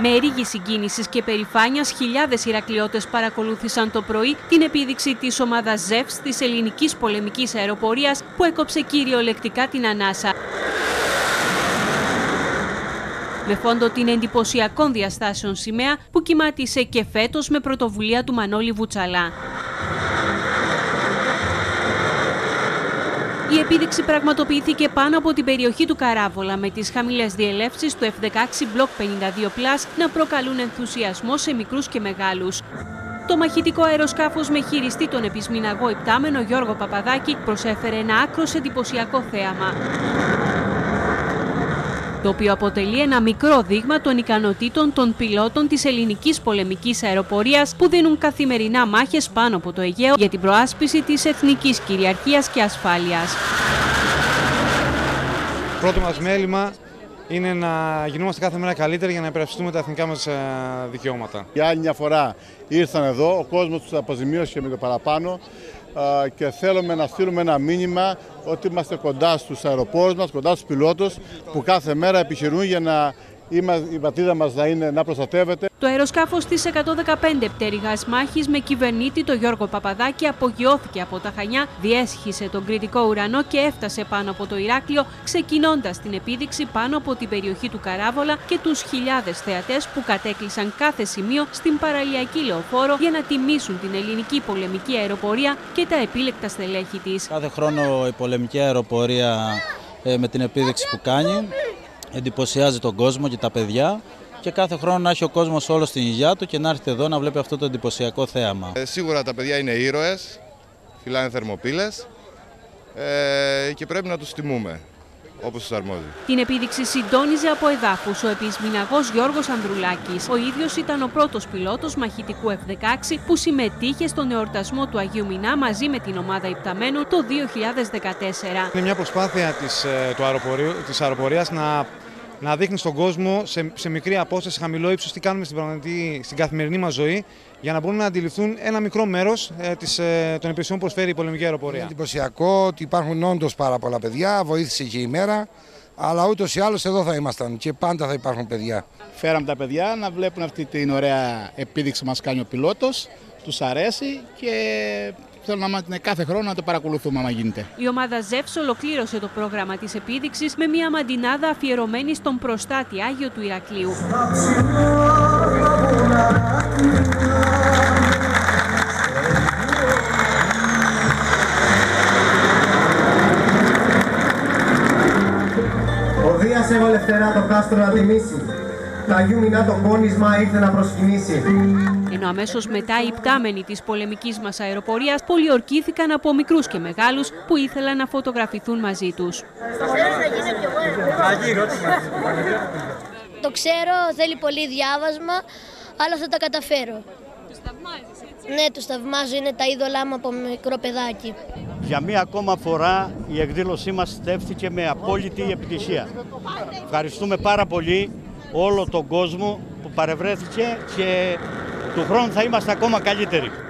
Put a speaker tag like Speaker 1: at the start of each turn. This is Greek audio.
Speaker 1: Με ρίγη συγκίνησης και περηφάνειας, χιλιάδες Ηρακλειώτες παρακολούθησαν το πρωί την επίδειξη της ομάδας ΖΕΦΣ της ελληνικής πολεμικής αεροπορίας που έκοψε κυριολεκτικά την ανάσα. Με φόντο την εντυπωσιακών διαστάσεων σημαία που κυμάτισε και φέτος με πρωτοβουλία του Μανώλη Βουτσαλά. Η επίδειξη πραγματοποιήθηκε πάνω από την περιοχή του Καράβολα, με τις χαμηλές διελεύσεις του F-16 Block 52+ να προκαλούν ενθουσιασμό σε μικρούς και μεγάλους. Το μαχητικό αεροσκάφος με χειριστή τον επισμηναγό υπτάμενο Γιώργο Παπαδάκη προσέφερε ένα άκρως εντυπωσιακό θέαμα, το οποίο αποτελεί ένα μικρό δείγμα των ικανοτήτων των πιλότων της ελληνικής πολεμικής αεροπορίας που δίνουν καθημερινά μάχες πάνω από το Αιγαίο για την προάσπιση της εθνικής κυριαρχίας και ασφάλειας.
Speaker 2: Πρώτο μας μέλημα είναι να γινόμαστε κάθε μέρα καλύτεροι για να υπερασπιστούμε τα εθνικά μας δικαιώματα.
Speaker 3: Για άλλη μια φορά ήρθαν εδώ, ο κόσμος τους αποζημίωσε με το παραπάνω και θέλουμε να στείλουμε ένα μήνυμα ότι είμαστε κοντά στους αεροπόρους μας, κοντά στους πιλότους που κάθε μέρα επιχειρούν για να η πατρίδα μας να προστατεύεται.
Speaker 1: Το αεροσκάφος της 115 πτέρυγας μάχης με κυβερνήτη τον Γιώργο Παπαδάκη απογειώθηκε από τα Χανιά, διέσχισε τον κρητικό ουρανό και έφτασε πάνω από το Ηράκλειο, ξεκινώντας την επίδειξη πάνω από την περιοχή του Καράβολα και τους χιλιάδες θεατές που κατέκλυσαν κάθε σημείο στην παραλιακή λεωφόρο για να τιμήσουν την ελληνική πολεμική αεροπορία και τα επίλεκτα στελέχη της.
Speaker 4: Κάθε χρόνο η πολεμική αεροπορία με την επίδειξη που κάνει εντυπωσιάζει τον κόσμο και τα παιδιά και κάθε χρόνο να έχει ο κόσμος όλο στην υγειά του και να έρθει εδώ να βλέπει αυτό το εντυπωσιακό θέαμα.
Speaker 5: Σίγουρα τα παιδιά είναι ήρωες, φυλάνε θερμοπύλες και πρέπει να τους τιμούμε όπως τους αρμόζει.
Speaker 1: Την επίδειξη συντόνιζε από εδάφους ο επισμηναγός Γιώργος Ανδρουλάκης. Ο ίδιος ήταν ο πρώτος πιλότος μαχητικού F-16 που συμμετείχε στον εορτασμό του Αγίου Μηνά μαζί με την ομάδα υπταμένου το 2014.
Speaker 2: Είναι μια προσπάθεια της αεροπορίας να δείχνει στον κόσμο σε μικρή απόσταση, σε χαμηλό ύψος, τι κάνουμε στην καθημερινή μας ζωή, για να μπορούν να αντιληφθούν ένα μικρό μέρος των υπηρεσιών που προσφέρει η πολεμική αεροπορία.
Speaker 6: Είναι εντυπωσιακό ότι υπάρχουν όντως πάρα πολλά παιδιά, βοήθησε και η μέρα, αλλά ούτως ή άλλως εδώ θα ήμασταν και πάντα θα υπάρχουν παιδιά.
Speaker 7: Φέραμε τα παιδιά να βλέπουν αυτή την ωραία επίδειξη που μας κάνει ο πιλότος, τους αρέσει και θέλω να κάθε χρόνο να το παρακολουθούμε άμα γίνεται.
Speaker 1: Η ομάδα ΖΕΦΣ ολοκλήρωσε το πρόγραμμα της επίδειξης με μια μαντινάδα αφιερωμένη στον προστάτη Άγιο του Ηρακλείου.
Speaker 8: Ο Δίας έβαλε φτερά το κάστρο να τιμήσει. Το Αγίου Μηνά το κόνισμα ήρθε να προσκυνήσει.
Speaker 1: Ενώ αμέσως μετά οι υπτάμενοι της πολεμικής μας αεροπορίας πολιορκήθηκαν από μικρούς και μεγάλους που ήθελαν να φωτογραφηθούν μαζί τους.
Speaker 9: Το ξέρω, θέλει πολύ διάβασμα, αλλά θα τα καταφέρω.
Speaker 10: Τους θαυμάζεις, έτσι?
Speaker 9: Ναι, τους θαυμάζω, είναι τα είδωλά μου από μικρό παιδάκι.
Speaker 11: Για μία ακόμα φορά η εκδήλωσή μας στέφθηκε με απόλυτη επιτυχία. Ευχαριστούμε πάρα πολύ όλο τον κόσμο που παρευρέθηκε και του χρόνου θα είμαστε ακόμα καλύτεροι.